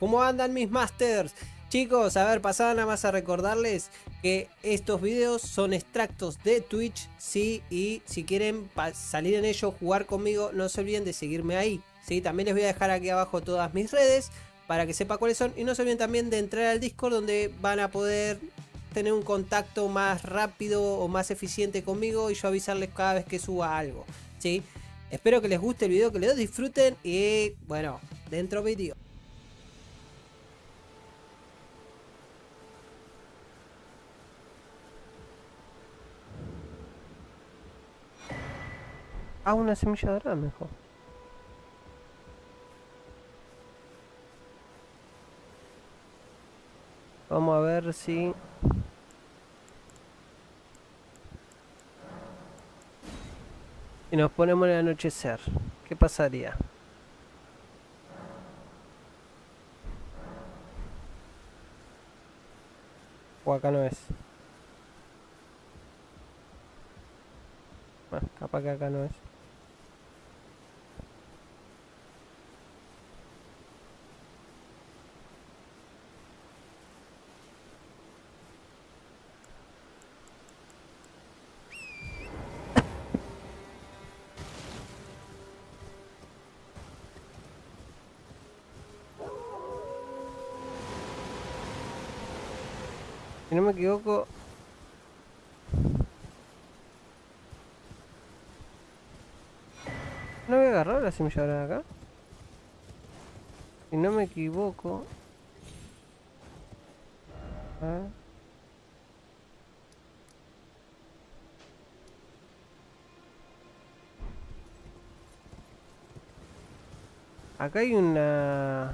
¿Cómo andan mis masters? Chicos, a ver, pasaba nada más a recordarles que estos videos son extractos de Twitch, sí, y si quieren salir en ellos, jugar conmigo, no se olviden de seguirme ahí, sí. También les voy a dejar aquí abajo todas mis redes para que sepa cuáles son, y no se olviden también de entrar al Discord, donde van a poder tener un contacto más rápido o más eficiente conmigo y yo avisarles cada vez que suba algo, sí. Espero que les guste el video, que lo disfruten y bueno, dentro vídeo. Ah, una semilla dorada mejor. Vamos a ver si... Y nos ponemos en el anochecer. ¿Qué pasaría? O acá no es. Bueno, capaz que acá no es. Si no me equivoco... ¿No voy a agarrar la semilla dorada acá? Si no me equivoco... A ver. Acá hay una...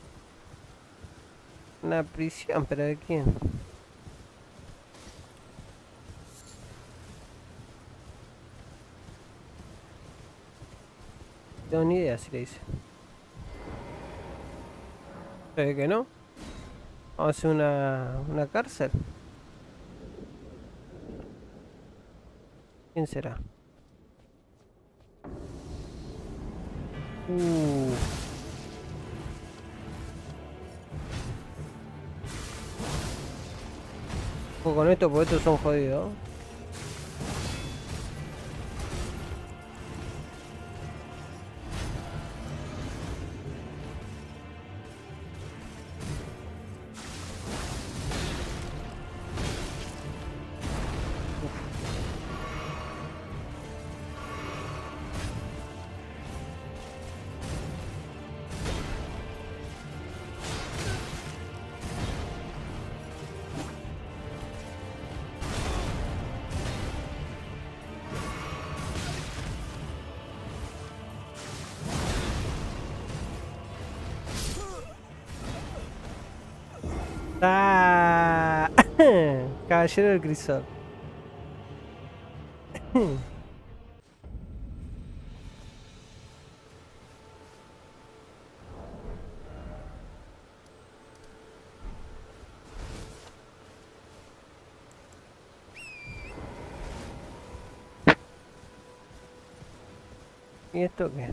Una prisión, pero ¿de quién? No tengo ni idea si le dice. Se ve que no. Vamos a hacer una cárcel. ¿Quién será? Uh. Ojo con esto porque estos son jodidos. ¡Ah! Caballero del Crisol. ¿Y esto qué?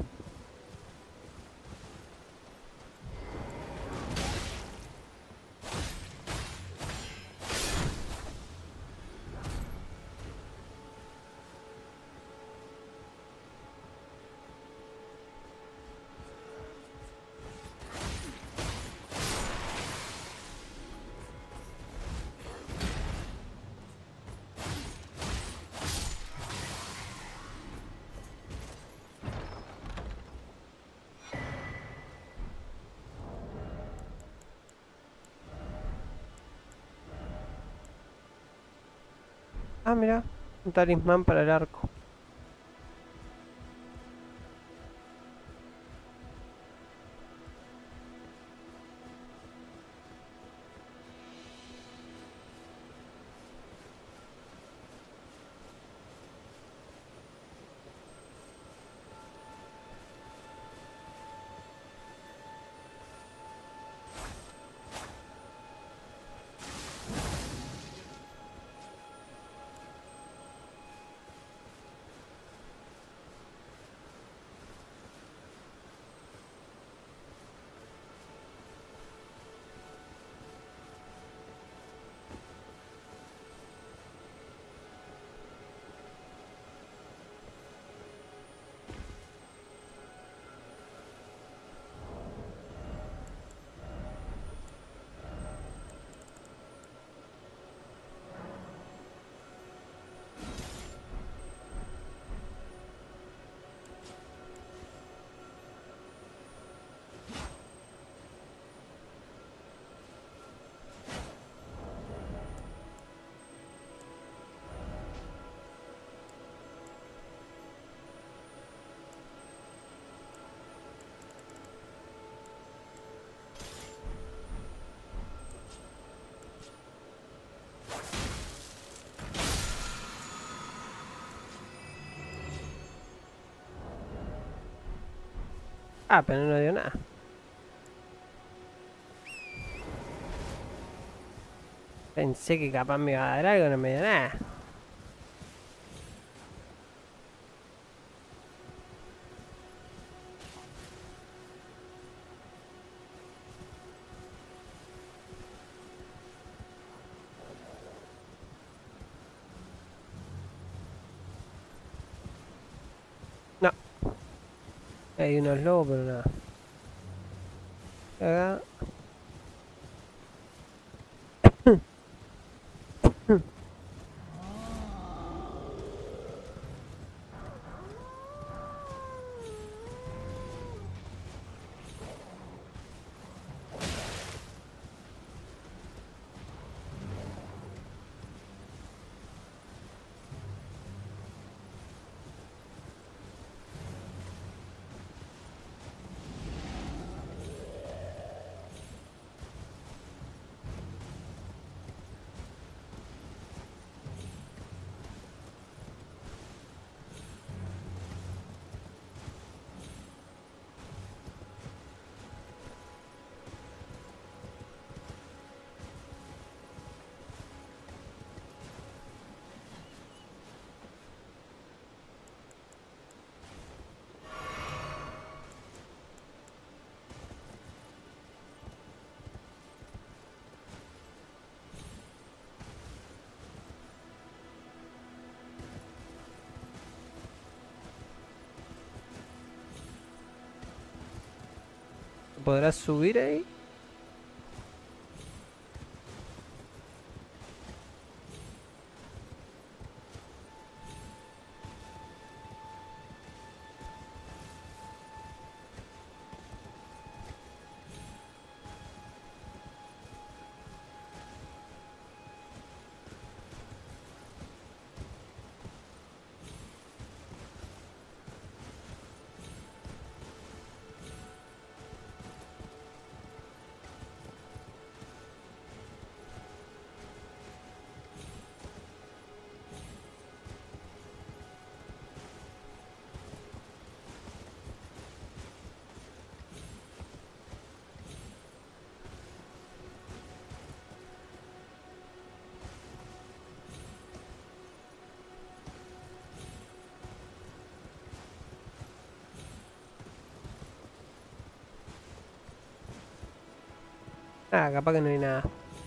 Ah, mira, un talismán para el arco. Ah, pero no dio nada. Pensé que capaz me iba a dar algo, no me dio nada. No, hay unos lobos, pero nada. Acá. ¿Podrás subir ahí? Ah, capaz que no hay nada.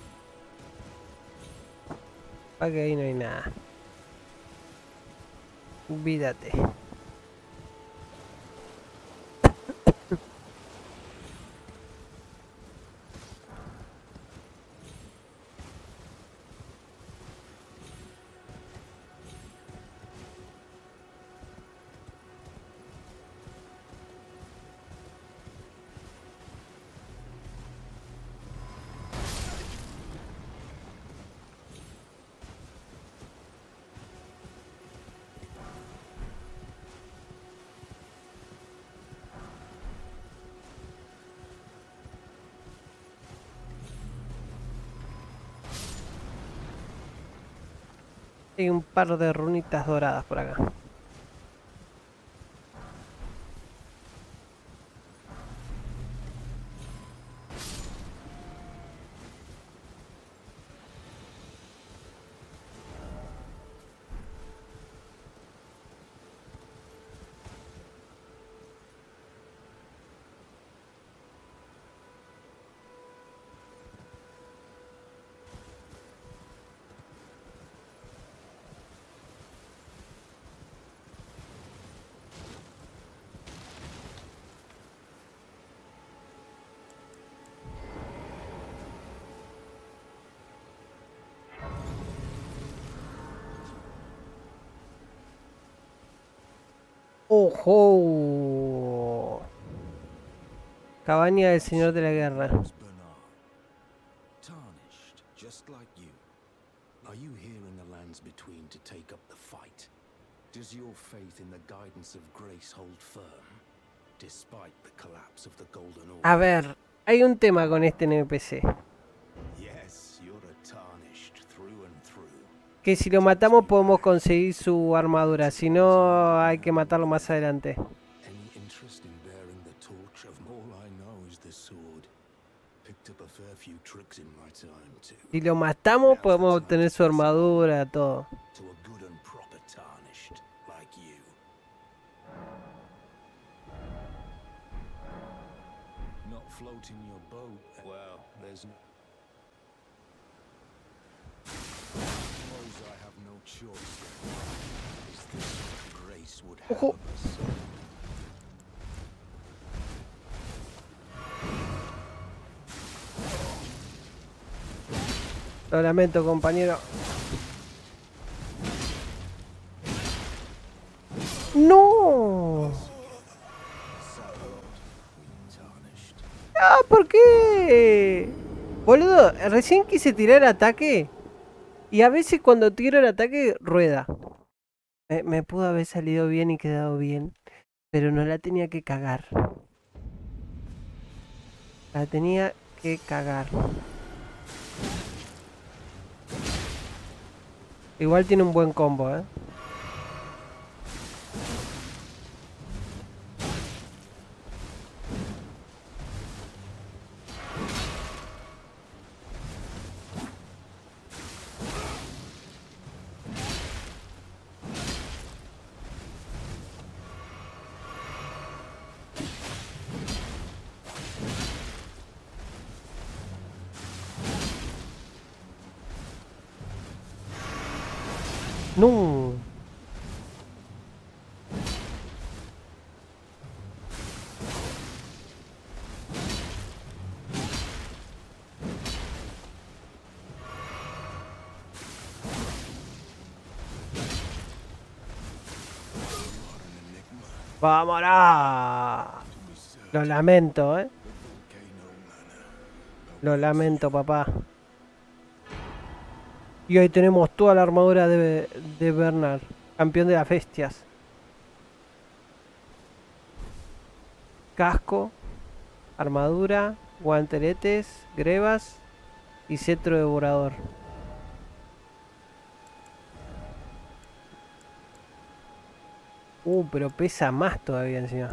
Capaz que ahí no hay nada. Olvídate. Hay un par de runitas doradas por acá. ¡Ojo! Cabaña del Señor de la Guerra. Tarnished, just like you. Are you here in the lands between to take up the fight? Does your faith in the guidance of grace hold firm, despite the collapse of the Golden Order? A ver, hay un tema con este NPC. Yes, you're a tarnished through and through. Que si lo matamos podemos conseguir su armadura. Si no, hay que matarlo más adelante. Any interest in bearing the torch of all I know is the sword. Picked up a fair few tricks in my time too. Si lo matamos podemos obtener su armadura, todo. To a good and proper tarnished like you. Not floating your boat. Well, there's no. Suppose I have no choice. Is this what Grace would have Ojo. us? Lo lamento, compañero. ¡No! ¡Ah! ¿Por qué? Boludo, recién quise tirar ataque. Y a veces cuando tiro el ataque, rueda. Me pudo haber salido bien y quedado bien. Pero no la tenía que cagar. La tenía que cagar. Igual tiene un buen combo, ¿eh? No. ¡Vámonos! Lo lamento, ¿eh? Lo lamento, papá. Y hoy tenemos toda la armadura de Bernard, campeón de las bestias. Casco, armadura, guanteletes, grebas y cetro devorador. Pero pesa más todavía encima.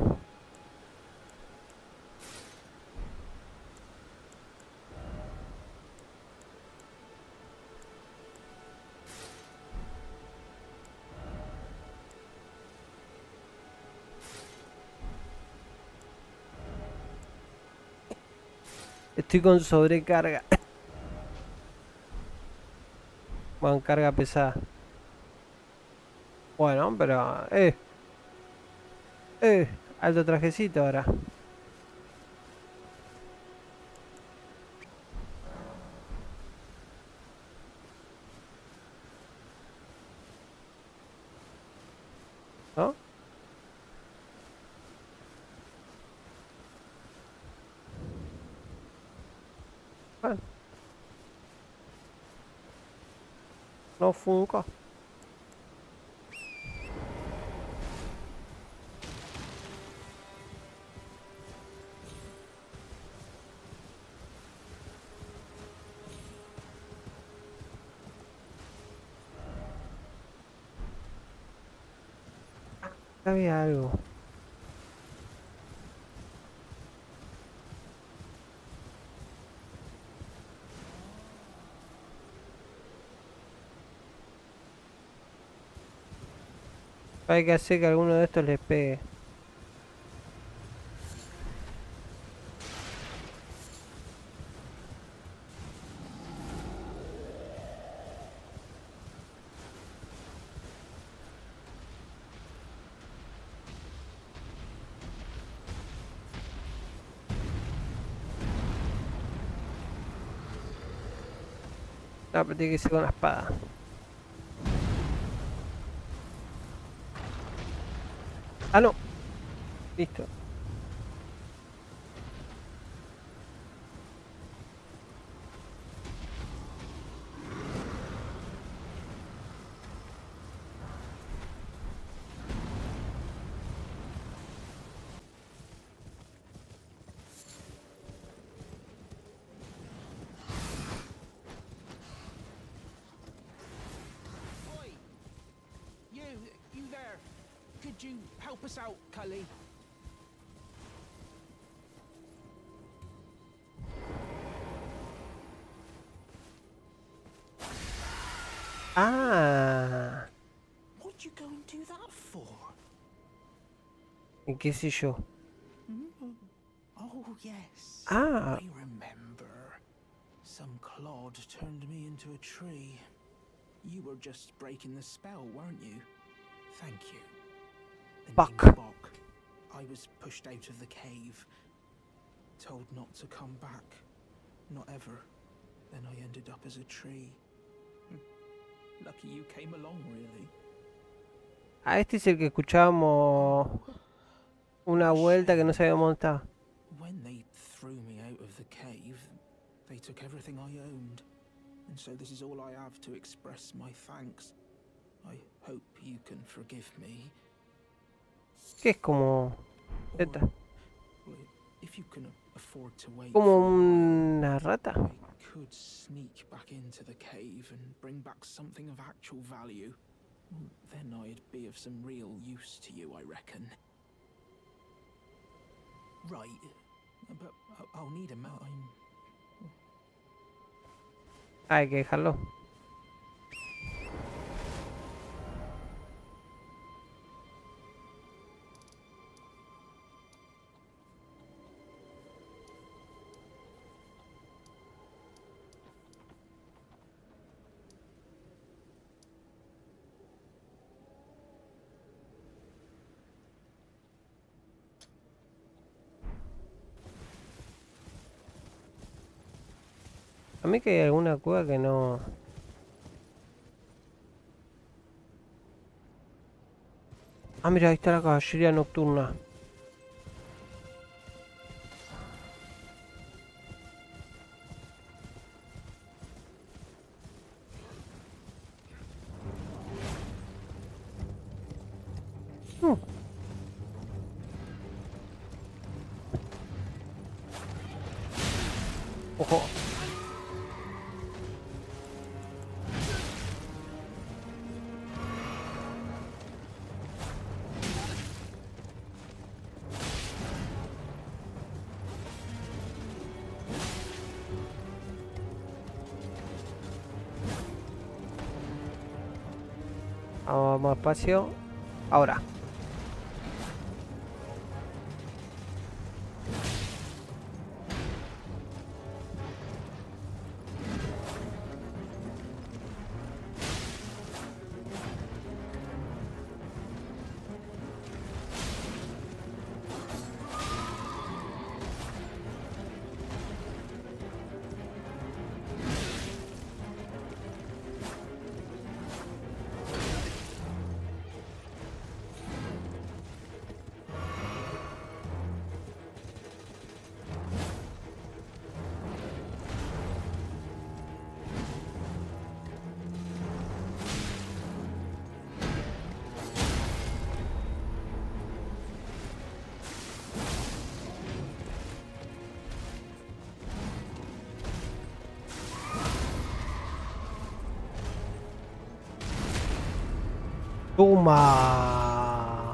Estoy con sobrecarga. Bueno, carga pesada. Bueno, pero... alto trajecito ahora. ¿No? Bueno. No funco. Había algo. Hay que hacer que alguno de estos les pegue. No, pero tiene que ser con la espada. Ah, no. Listo. Oi! You there. Could you help us out, Cully? Ah, What'd you go and do that for? ¿y qué sé yo? Oh, yes. Ah, I remember. Some clod turned me into a tree. You were just breaking the spell, weren't you? Thank you. The Buck. name's Buck. I was pushed out of the cave. Told not to come back. Not ever. Then I ended up as a tree. Lucky you came along, really. ah, este es el que escuchábamos una vuelta que no sabíamos dónde estaba. When they threw me out of the cave, they took everything I owned. And so this is all I have to express my thanks. I hope you can forgive me. ¿Qué es como? Or, Z. well, if you can afford to wait ¿Como for a while, una rata? I could sneak back into the cave and bring back something of actual value. Then I'd be of some real use to you, I reckon. Right, but I'll need a Hay que dejarlo. A mí que hay alguna cueva que no... Ah, mira, ahí está la caballería nocturna. Ojo. Vamos despacio. Ahora. Toma.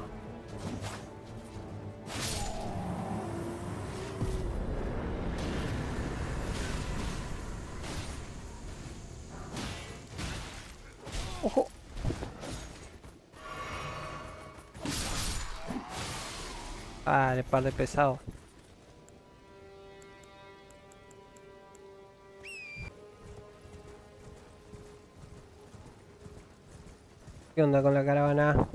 Ojo. Ah, el par de pesado. ¿Qué onda con la caravana?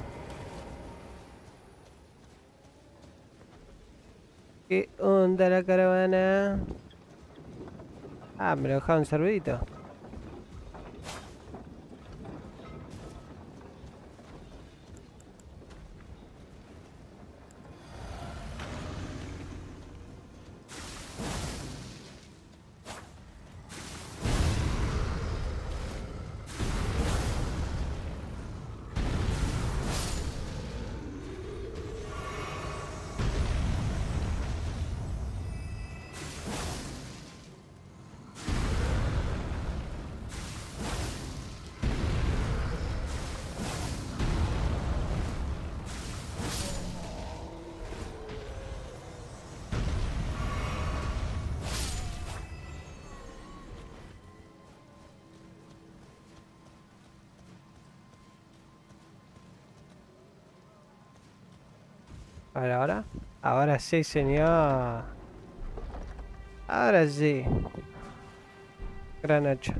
¿Qué onda la caravana? Ah, me lo dejaron servidito. A ver, ahora. Ahora sí, señor. Ahora sí. Gran hacha.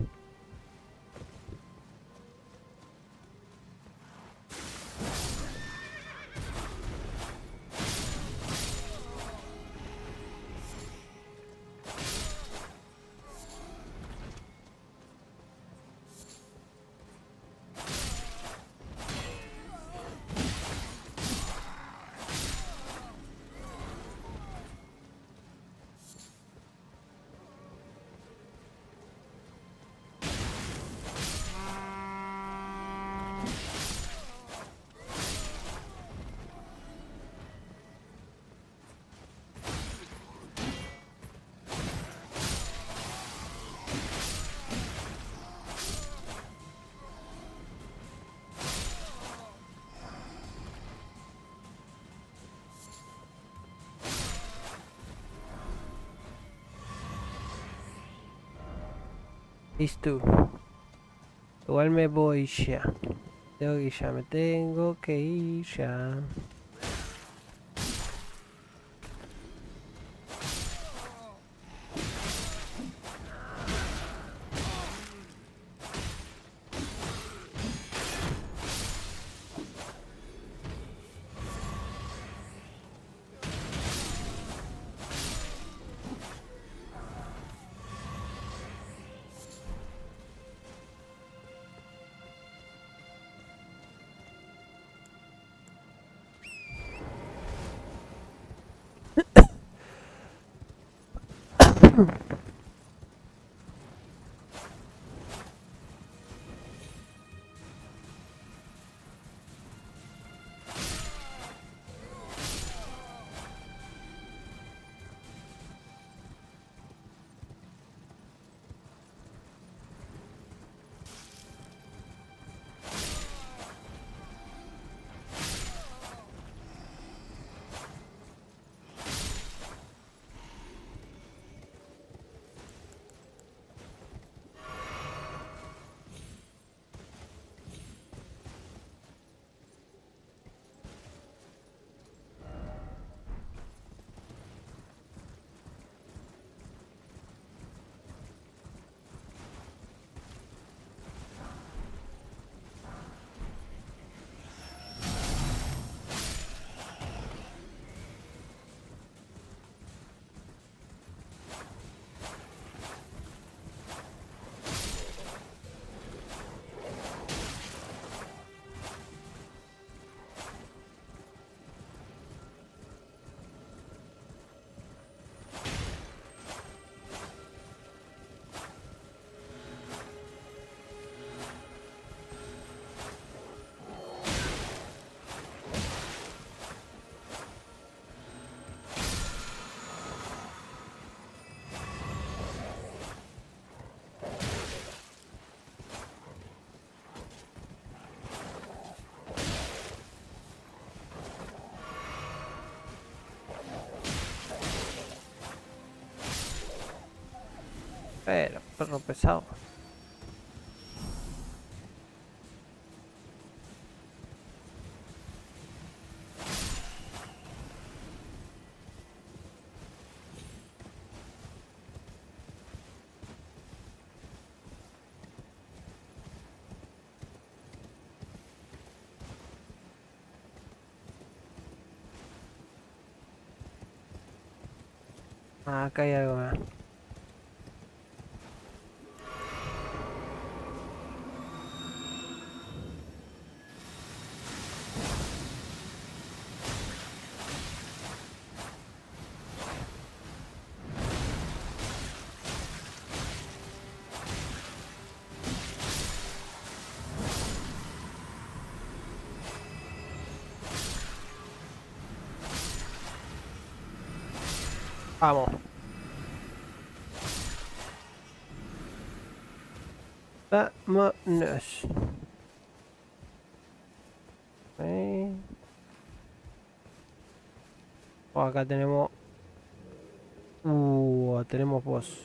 Listo. Igual me voy ya. Tengo que ir ya, me tengo que ir ya. Pero, perro pesado. Ah, acá hay algo más. Vamos. Vámonos. Oh, acá tenemos... tenemos boss.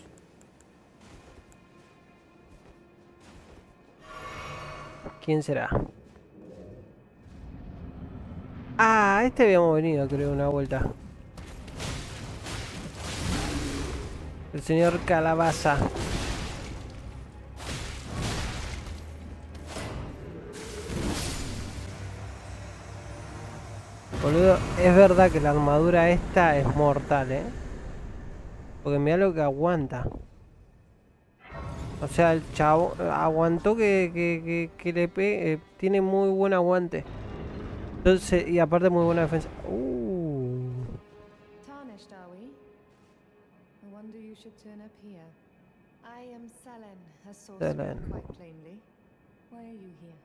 ¿Quién será? Ah, este habíamos venido, creo, una vuelta. El señor Calabaza. Boludo, es verdad que la armadura esta es mortal, porque mira lo que aguanta. O sea, el chavo aguantó que le pegue. Tiene muy buen aguante. Entonces, y aparte muy buena defensa. Tarnished, are we? I wonder you should turn up here. I am Selen, a sorcerer, Selen. quite plainly. Why are you here?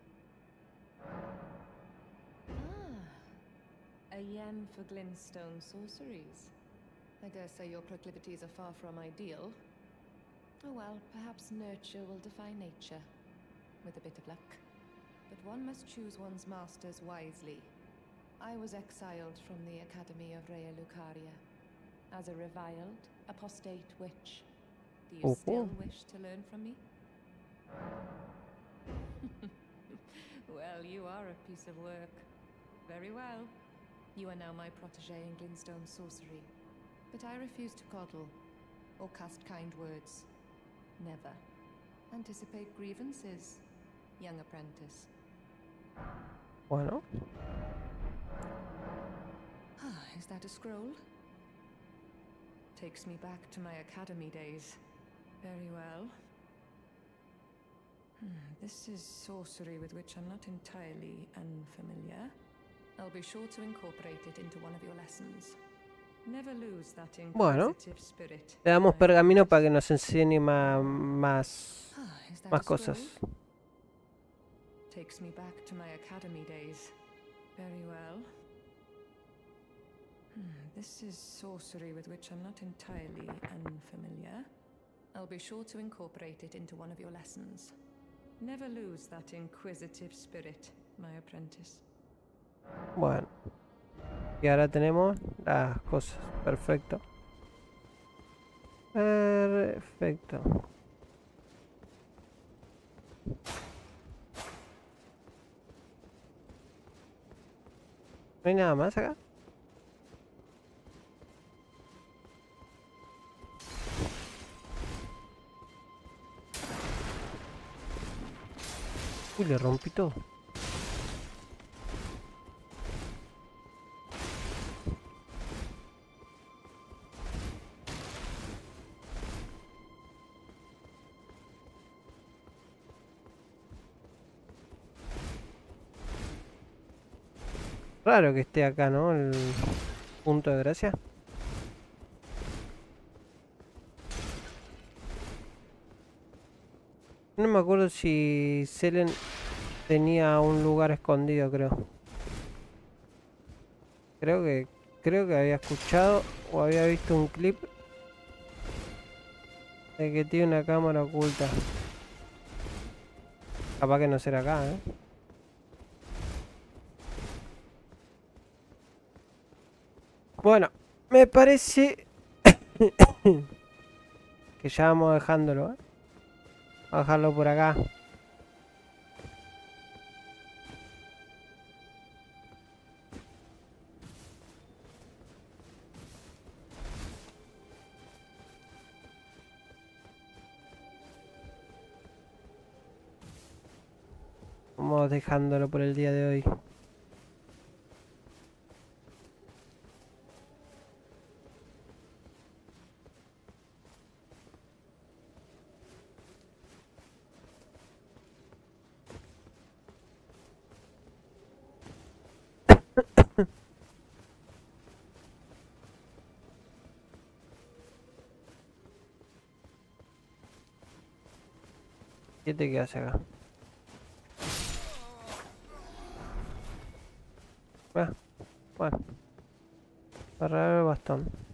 Ah, a yen for glintstone sorceries. I dare say your proclivities are far from ideal. Oh well, perhaps nurture will defy nature, with a bit of luck. But one must choose one's masters wisely. I was exiled from the Academy of Rhea Lucaria as a reviled, apostate witch. Do you still wish to learn from me? Well, you are a piece of work. Very well. You are now my protege in glintstone sorcery. But I refuse to coddle or cast kind words. Never. Anticipate grievances, young apprentice. Bueno. Is that a scroll? Takes me back to my academy days. Very well. This is sorcery with which I'm not entirely unfamiliar. I'll be sure to incorporate it into one of your lessons. Never lose that inquisitive spirit. Le damos pergamino para que nos enseñe más cosas. Takes me back to my academy days. Very well. This is sorcery with which I'm not entirely unfamiliar. I'll be sure to incorporate it into one of your lessons. Never lose that inquisitive spirit, my apprentice. Bueno. Y ahora tenemos las cosas. Perfecto. Perfecto. ¿No hay nada más acá? Uy, le rompí todo. Raro que esté acá, ¿no? El punto de gracia. No me acuerdo si Selen tenía un lugar escondido, creo. Creo que había escuchado o había visto un clip de que tiene una cámara oculta. Capaz que no será acá, ¿eh? Bueno, me parece que ya vamos dejándolo, ¿eh? Vamos a dejarlo por acá. Vamos dejándolo por el día de hoy. ¿Qué te quedas acá? Bueno, agarrar el bastón.